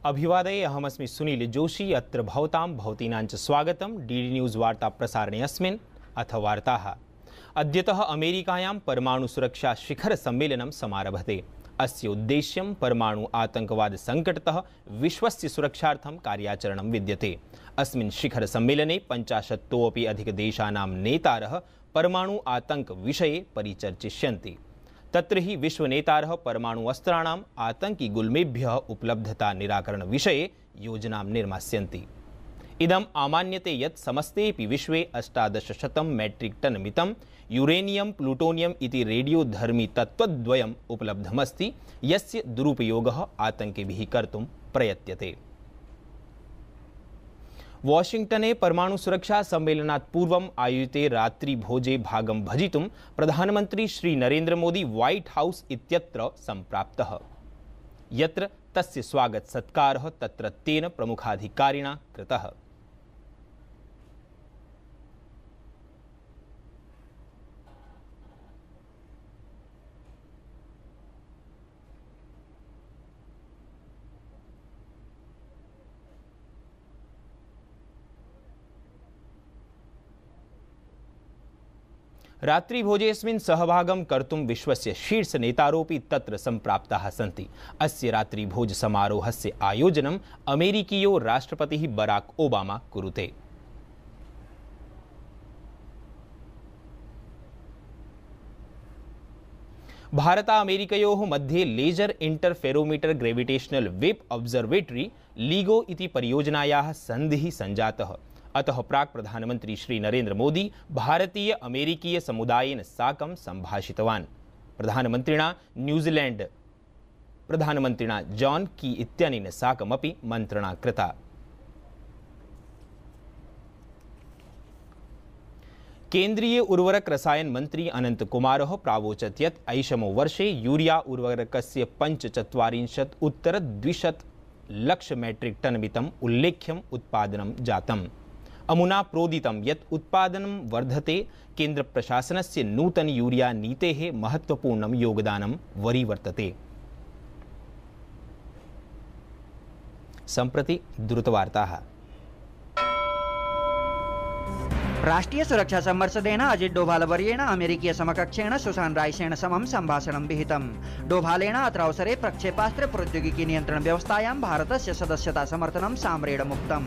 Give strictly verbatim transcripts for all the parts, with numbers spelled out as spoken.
अभिवादये, अहमस्मि सुनील जोशी। अत्र भवतां भवतीनां च स्वागतं डीडी न्यूज़ वार्ता प्रसारणे। अस्मिन् अथ वार्ताः। अद्यतः अमेरिकायां परमाणुसुरक्षा शिखरसम्मेलनं समारभते। अस्य उद्देश्यं परमाणु आतङ्कवाद सङ्कटतः विश्वस्य सुरक्षार्थं कार्याचरणं विद्यते। अस्मिन् शिखरसम्मेलने पञ्चाशत्तोऽपि अधिकदेशानां नेतारः परमाणु आतङ्क विषये परिचर्चिष्यन्ति। तत्र हि विश्वनेतारः परमाणु अस्त्राणाम् आतंकी गुल्मेभ्यः उपलब्धता निराकरण विषये योजनां निर्मास्यन्ति। इदम् आमान्यते यत् समस्तेऽपि विश्वे अष्टादशशतं मेट्रिक टन मितं यूरेनियम प्लूटोनियम इति रेडियोधर्मी तत्त्वद्वयम् उपलब्धमस्ति, यस्य दुरुपयोगः आतङ्किभिः कर्तुं प्रयत्यते। वाशिंगटने परमाणु सुरक्षा सम्मेलनात् पूर्वम् आयोजिते रात्रिभोजे भागं भजितुं प्रधानमन्त्री श्री नरेन्द्र मोदी व्हाइट हाउस इत्यत्र सम्प्राप्तः, यत्र तस्य स्वागत सत्कारः तत्रत्येन प्रमुखाधिकारिणा कृतः। रात्रिभोजेऽस्मिन् सहभागं कर्तुं विश्वस्य शीर्षनेतारोऽपि तत्र सम्प्राप्ताः सन्ति। अस्य रात्रिभोजसमारोहस्य आयोजनम् अमेरिकीयो राष्ट्रपतिः बराक ओबामा कुरुते। भारत-अमेरिकयोः मध्ये laser interferometer gravitational wave observatory LIGO इति परियोजनायाः सन्धिः सञ्जातः। अतः प्राक् प्रधानमन्त्री श्री नरेन्द्र मोदी भारतीय अमेरिकीय समुदायेन साकं सम्भाषितवान्। प्रधानमन्त्रिणा न्यूजीलैंड प्रधानमन्त्रिणा जॉन की इत्यनेन साकमपि मन्त्रणा कृता। केन्द्रीय उर्वरक रसायन मंत्री अनंत कुमारः प्रावोचत् यत् ऐषमो वर्षे यूरिया उर्वरकस्य पञ्चचत्वारिंशत् उत्तर द्विशत लक्ष मेट्रिक टन मितम् उल्लेख्यम् उत्पादनं जातम्। अमुना प्रोदितं यत् उत्पादनं वर्धते केन्द्रप्रशासनस्य नूतन यूरिया नीतेः महत्वपूर्णं योगदानं वरीवर्तते। सम्प्रति द्रुतवार्ताः। राष्ट्रीय सुरक्षा सम्मर्शदेन अजित डोभालवर्येण अमेरिकीय समकक्षेण सुसान राइसेन समं सम्भाषणं विहितम्। डोभालेन अत्र अवसरे प्रक्षेपास्त्र प्रौद्योगिकी नियन्त्रण व्यवस्थायां भारतस्य सदस्यता समर्थनं साम्रेण मुक्तम्।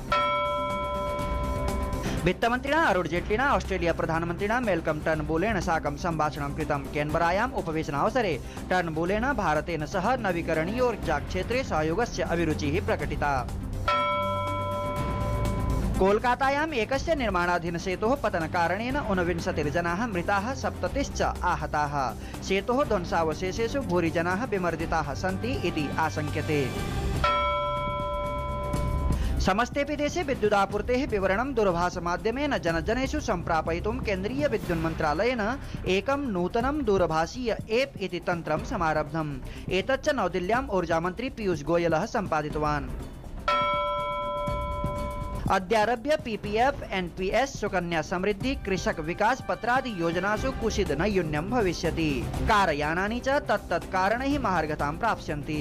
वित्तमन्त्रिणा अरुण जेटलिना ऑस्ट्रेलिया प्रधानमन्त्रिणा मेल्कम टर्नबुलेन साकं सम्भाषणं कृतं। कैनबरायाम् उपवेशनावसरे टर्नबुलेन भारतेन सह नवीकरणीय ऊर्जा क्षेत्रे सहयोगस्य अभिरुचिः प्रकटिता। कोलकातायाम् एकस्य निर्माणाधीन सेतोः पतनकारणेन ऊनविंशतिर्जनाः मृताः, सप्ततिश्च आहताः। सेतोः ध्वंसावशेषेषु भूरि जनाः विमर्दिताः सन्ति इति आशङ्क्यते। समस्तेऽपि देशे विद्युदापूर्तेः विवरणं दूरभाषमाध्यमेन जनजनेषु सम्प्रापयितुं केन्द्रीय विद्युन्मन्त्रालयेन एकं नूतनं दूरभाषीय एप् इति तन्त्रं समारब्धम्। एतच्च नवदिल्ल्याम् ऊर्जामन्त्री पीयूष गोयलः सम्पादितवान्। अद्यारभ्य पीपीएफ, एनपीएस, सुकन्या समृद्धि, कृषक विकास पत्रादि योजनासु कुशिद नैयून्यं भविष्यति। कारयानानि च तत्तत् कारणैः महार्घतां प्राप्स्यन्ति।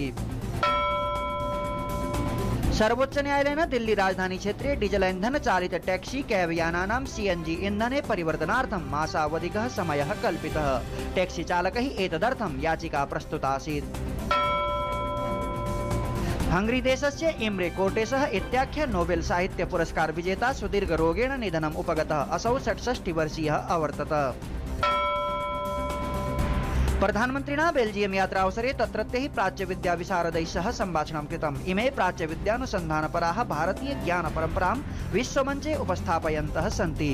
सर्वोच्च न्यायालयेन दिल्ली राजधानी क्षेत्रे डीजल ईंधन चालित टैक्सी कैब यानानां सीएनजी ईंधने परिवर्तनार्थं मासावधिकः समयः कल्पितः। टैक्सी चालकैः एतदर्थं याचिका प्रस्तुता आसीत्। हंगरी देशस्य इम्रे कोर्टेसः इत्याख्य नोबेल साहित्य पुरस्कार विजेता सुदीर्घ रोगेण निधनम् उपगतः। असौ षट्षष्टि वर्षीयः अवर्तत। प्रधानमन्त्रिणा बेल्जियम यात्रावसरे तत्रत्यैः प्राच्यविद्या विशारदैः सह सम्भाषणं कृतम्। इमे प्राच्यविद्यानुसन्धानपराः भारतीय ज्ञानपरम्परां विश्वमञ्चे उपस्थापयन्तः सन्ति।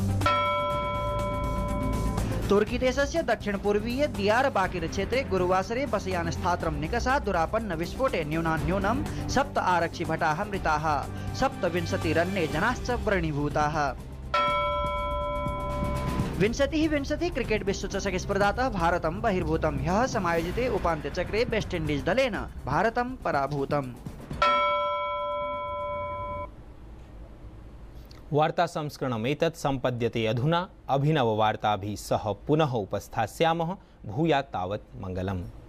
तुर्की देशस्य दक्षिणपूर्वीय दियारबाकिर क्षेत्रे गुरुवासरे बसयान स्थात्रं निकषा दुरापन्न विस्फोटे न्यूनान्न्यूनं सप्त आरक्षिभटाः मृताः, सप्तविंशतिरन्ये जनाश्च व्रणीभूताः। विंशतिः विंशतिः क्रिकेट विश्वचषक स्पर्धातः भारतं बहिर्भूतम्। ह्यः समायोजिते उपान्त्यचक्रे वेस्ट इण्डीज दलेन भारतं पराभूतम्। वार्ता संस्करणम् एतत् सम्पद्यते अधुना। अभिनववार्ताभिः सह पुनः उपस्थास्यामः। भूयात् तावत् मङ्गलम्।